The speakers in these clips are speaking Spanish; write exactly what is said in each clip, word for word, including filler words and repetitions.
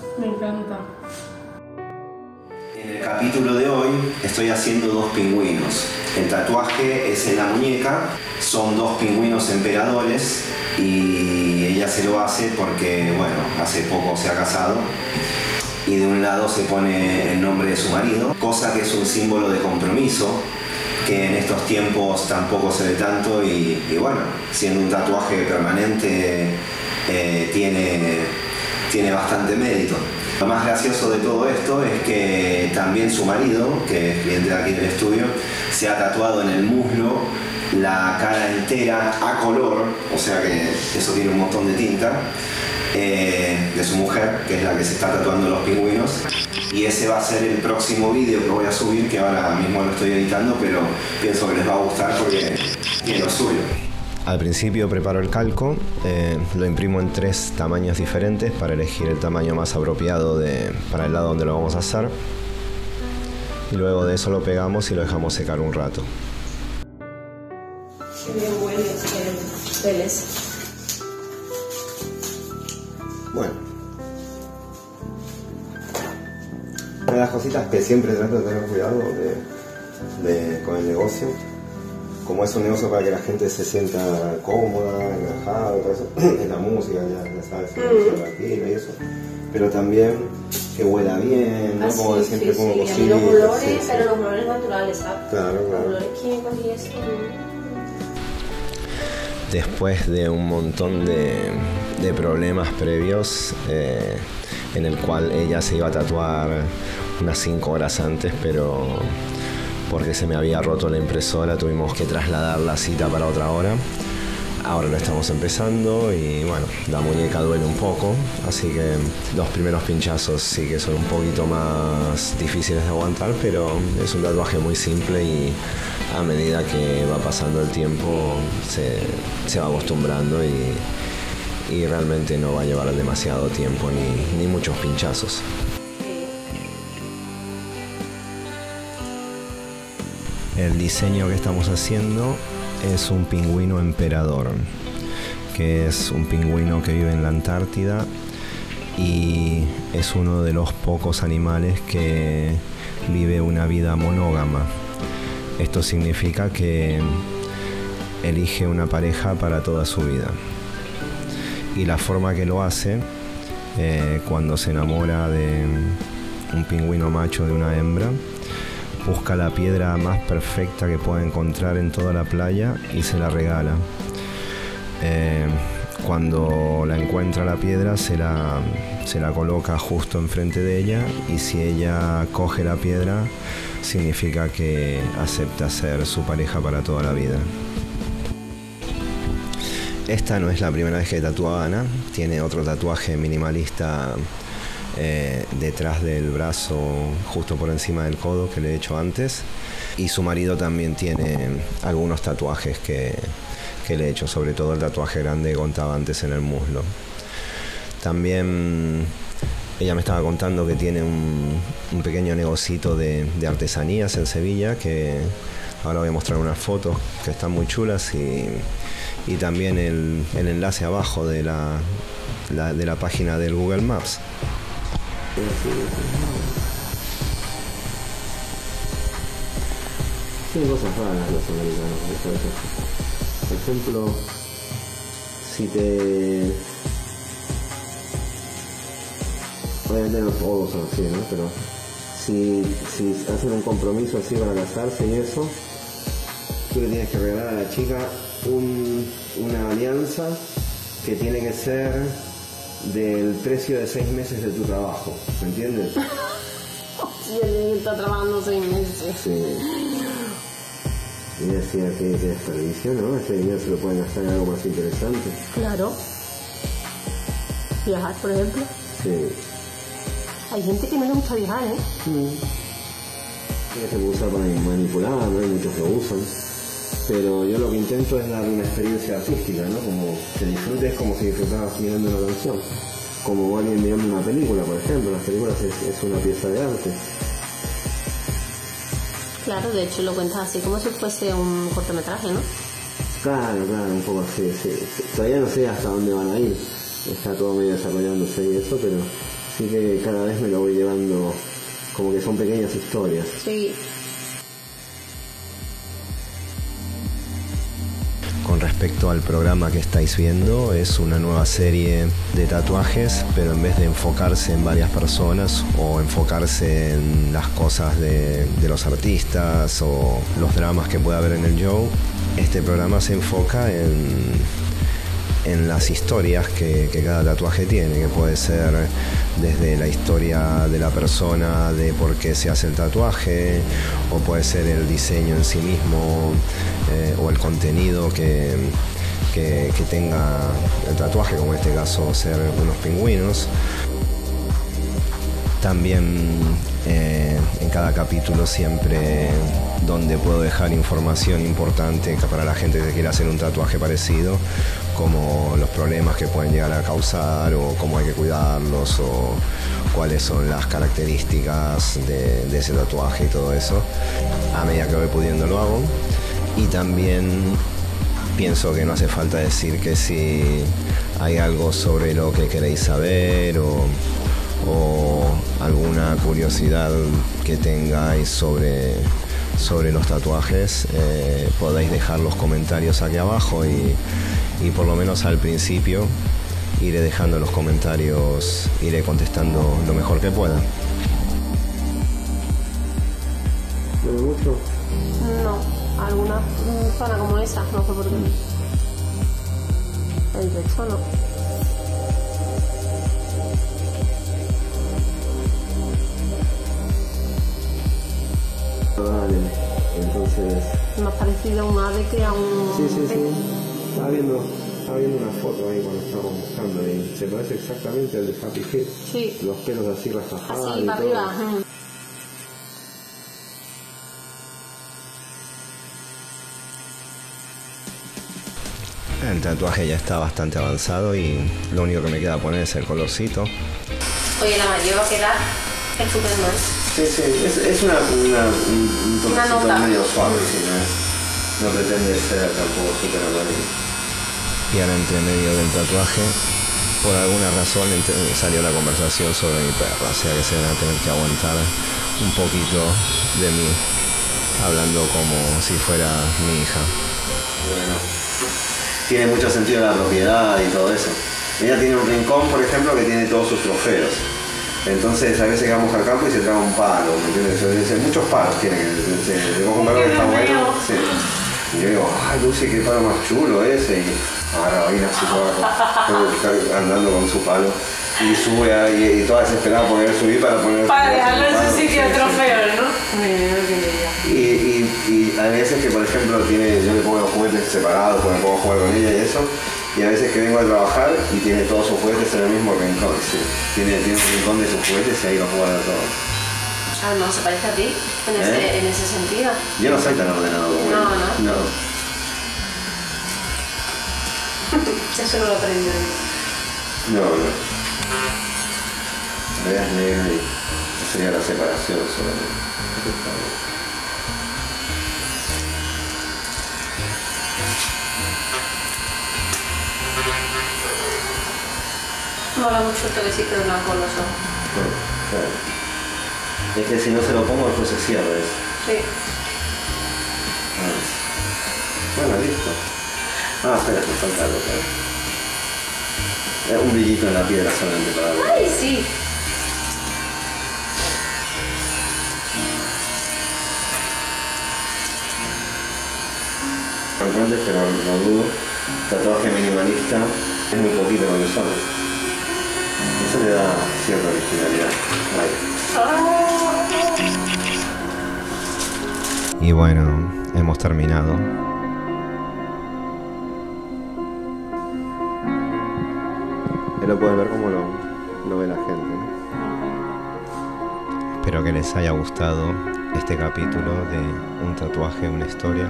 Me encanta. En el capítulo de hoy estoy haciendo dos pingüinos. El tatuaje es en la muñeca, son dos pingüinos emperadores y ella se lo hace porque, bueno, hace poco se ha casado y de un lado se pone el nombre de su marido, cosa que es un símbolo de compromiso, que en estos tiempos tampoco se ve tanto y, y bueno, siendo un tatuaje permanente eh, tiene, tiene bastante mérito. Lo más gracioso de todo esto es que también su marido, que es cliente de aquí del estudio, se ha tatuado en el muslo la cara entera a color, o sea que eso tiene un montón de tinta, eh, de su mujer, que es la que se está tatuando los pingüinos. Y ese va a ser el próximo vídeo que voy a subir, que ahora mismo lo estoy editando, pero pienso que les va a gustar porque tiene lo suyo. Al principio preparo el calco, eh, lo imprimo en tres tamaños diferentes para elegir el tamaño más apropiado de, para el lado donde lo vamos a hacer. Y luego de eso lo pegamos y lo dejamos secar un rato. Qué bien huele este Vélez. Bueno. Una de las cositas que siempre trato de tener cuidado de, de, con el negocio, como es un negocio para que la gente se sienta cómoda, relajada, todo eso, es la música, ya, ya sabes, mm. tranquila y eso, pero también que huela bien, ¿no? Ah, como sí, de siempre sí, como sí. cocina. Los olores, sí, sí. pero los olores naturales, ¿sabes? Claro, claro. Los olores químicos y eso. Después de un montón de, de problemas previos, eh, en el cual ella se iba a tatuar unas cinco horas antes, pero porque se me había roto la impresora tuvimos que trasladar la cita para otra hora. Ahora lo estamos empezando y bueno, la muñeca duele un poco, así que los primeros pinchazos sí que son un poquito más difíciles de aguantar, pero es un tatuaje muy simple y a medida que va pasando el tiempo se, se va acostumbrando y, y realmente no va a llevar demasiado tiempo ni, ni muchos pinchazos. El diseño que estamos haciendo es un pingüino emperador, que es un pingüino que vive en la Antártida y es uno de los pocos animales que vive una vida monógama. Esto significa que elige una pareja para toda su vida. Y la forma que lo hace, eh, cuando se enamora de un pingüino macho de una hembra, busca la piedra más perfecta que pueda encontrar en toda la playa y se la regala. Eh, cuando la encuentra la piedra se la, se la coloca justo enfrente de ella y si ella coge la piedra significa que acepta ser su pareja para toda la vida. Esta no es la primera vez que tatúa a Ana, tiene otro tatuaje minimalista Eh, detrás del brazo, justo por encima del codo, que le he hecho antes, y su marido también tiene algunos tatuajes que, que le he hecho, sobre todo el tatuaje grande que contaba antes en el muslo. También ella me estaba contando que tiene un, un pequeño negocito de, de artesanías en Sevilla, que ahora voy a mostrar unas fotos que están muy chulas, y, y también el, el enlace abajo de la, la, de la página del Google Maps. Tienen cosas raras los americanos, por ejemplo, si te... obviamente no todos son así, ¿no? Pero si, si hacen un compromiso así para casarse y eso, tú le tienes que regalar a la chica un, una alianza que tiene que ser del precio de seis meses de tu trabajo, ¿me entiendes? Sí, él está trabajando seis meses. Sí. Y decía que, que desperdicio, ¿no? Ese dinero se lo pueden gastar en algo más interesante. Claro. Viajar, por ejemplo. Sí. Hay gente que no le gusta viajar, ¿eh? Sí. Que se puede usar para manipular, ¿no? Hay muchos que lo usan. Pero yo lo que intento es dar una experiencia artística, ¿no? Como que disfrutes como si disfrutaras mirando una canción. Como alguien mirando una película, por ejemplo. Las películas es, es una pieza de arte. Claro, de hecho lo cuentas así como si fuese un cortometraje, ¿no? Claro, claro, un poco así, sí. Todavía no sé hasta dónde van a ir. Está todo medio desarrollándose y eso, pero Así que cada vez me lo voy llevando como que son pequeñas historias. Sí. Con respecto al programa que estáis viendo, es una nueva serie de tatuajes, pero en vez de enfocarse en varias personas o enfocarse en las cosas de, de los artistas o los dramas que pueda haber en el show, este programa se enfoca en, en las historias que, que cada tatuaje tiene, que puede ser desde la historia de la persona, de por qué se hace el tatuaje, o puede ser el diseño en sí mismo, eh, o el contenido que, que, que tenga el tatuaje, como en este caso ser unos pingüinos. También eh, en cada capítulo siempre donde puedo dejar información importante para la gente que quiera hacer un tatuaje parecido, como los problemas que pueden llegar a causar o cómo hay que cuidarlos o cuáles son las características de, de ese tatuaje y todo eso. A medida que voy pudiendo lo hago. Y también pienso que no hace falta decir que si hay algo sobre lo que queréis saber o, o alguna curiosidad que tengáis sobre, sobre los tatuajes, eh, podéis dejar los comentarios aquí abajo y, y por lo menos al principio iré dejando los comentarios, iré contestando lo mejor que pueda. ¿No ve mucho? No. Alguna zona como esa, no sé por qué. El resto no. Vale, entonces... Más parecido a un ave que a un... Sí, sí, sí. Estaba viendo, estaba viendo una foto ahí cuando estábamos buscando y se parece exactamente al de Happy Feet. Sí. Los pelos así rajados. Así, y para todo. arriba. El tatuaje ya está bastante avanzado y lo único que me queda poner es el colorcito. Oye, la mayor va a quedar el Superman. Sí, sí, es, es una, una, un, un toquecito medio suave, sí, no, es, no pretende ser tampoco súper amarillo. Y ahora entre medio del tatuaje, por alguna razón entre, salió la conversación sobre mi perra, o sea que se van a tener que aguantar un poquito de mí, hablando como si fuera mi hija. Bueno. Tiene mucho sentido la propiedad y todo eso. Ella tiene un rincón, por ejemplo, que tiene todos sus trofeos. Entonces a veces vamos al campo y se trae un palo, ¿me entiendes? Muchos palos tiene que... Se, se coge un palo que está bueno. Sí. Y yo digo, ay Lucy, qué palo más chulo ese. Y ahora va a ir así toda, andando con su palo. Y sube ahí y toda desesperada por poder subir para poner... Para dejarlo en su sitio de trofeos, ¿no? Y, y, y hay veces que, por ejemplo, tiene, yo le pongo los juguetes separados porque puedo jugar con ella y eso. Y a veces que vengo a trabajar y tiene todos sus juguetes en el mismo rincón. Sí. Tiene, tiene un rincón de sus juguetes y ahí los guarda todos. Ah, no, se parece a ti en, ¿Eh? ese, en ese sentido. Yo no soy tan ordenado como No, él. no. No. Eso no lo aprendí yo. No, no. Veas negro y sería la separación solamente. Mola mucho el toquecito de blanco en los ojos. Claro. Es que si no se lo pongo después se cierra eso. Sí. Ah. Bueno, listo. Ah, espera, me falta algo, claro. Un brillito en la piedra solamente para ver. ¡Ay, sí! Antes, pero no dudo. Tatuaje minimalista es muy poquito con el sol. Eso le da cierta originalidad. Vale. Y bueno, hemos terminado. Ahí lo pueden ver como lo, lo ve la gente, ¿no? Espero que les haya gustado este capítulo de Un tatuaje, una historia,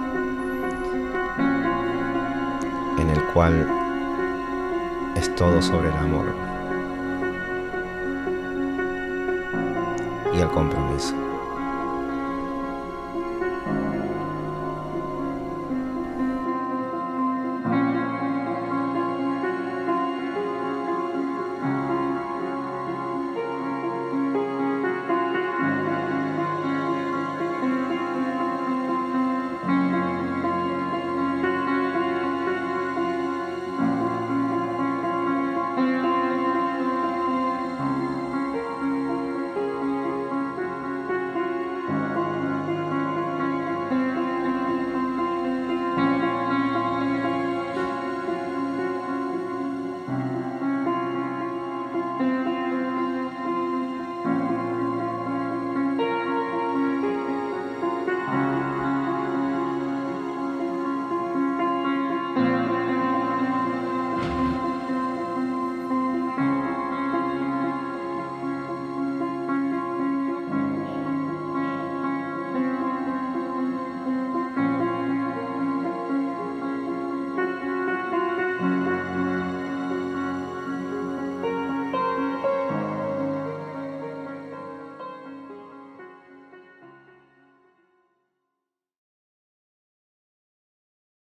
en el cual es todo sobre el amor y el compromiso.